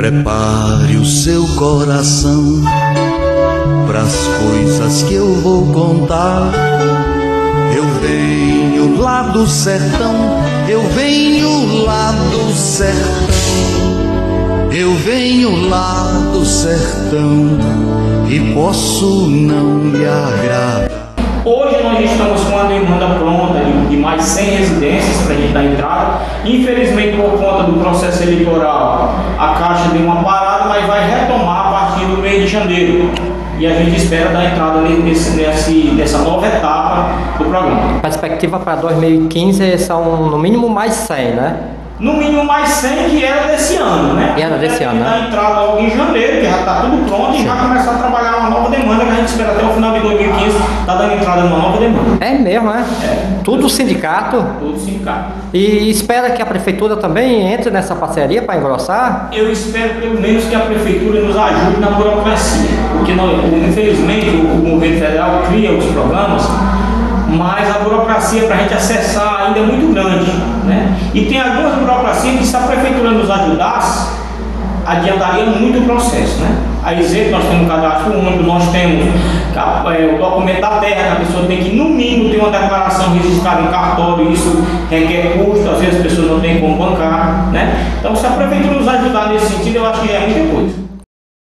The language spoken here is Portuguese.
Prepare o seu coração pras coisas que eu vou contar. Eu venho lá do sertão, eu venho lá do sertão, eu venho lá do sertão e posso não lhe agradar. Hoje nós estamos com a demanda pronta de mais 100 residências para a gente dar entrada. Infelizmente, por conta do processo eleitoral, a Caixa deu uma parada, mas vai retomar a partir do mês de janeiro. E a gente espera dar entrada nessa nova etapa do programa. A perspectiva para 2015 são no mínimo mais 100, né? No mínimo mais 100 que era desse ano, né? E era desse ano, né? Dar entrada logo em janeiro, que já está tudo pronto. Sim. E já começar a trabalhar uma nova demanda que a gente espera até o final de 2015 tá dando entrada numa nova demanda. É mesmo, né? É. Tudo sindicato? Tudo sindicato. E espera que a prefeitura também entre nessa parceria para engrossar? Eu espero pelo menos que a prefeitura nos ajude na burocracia, porque infelizmente o governo federal cria os programas, mas a burocracia para a gente acessar ainda é muito grande, né? E tem algumas burocracias que, se a prefeitura nos ajudasse, adiantaria muito o processo, né? A exemplo, nós temos um cadastro único, nós temos o documento da terra, que a pessoa tem que, no mínimo, ter uma declaração registrada em cartório, isso requer custo, às vezes as pessoas não têm como bancar, né? Então, se a prefeitura nos ajudar nesse sentido, eu acho que é muita coisa.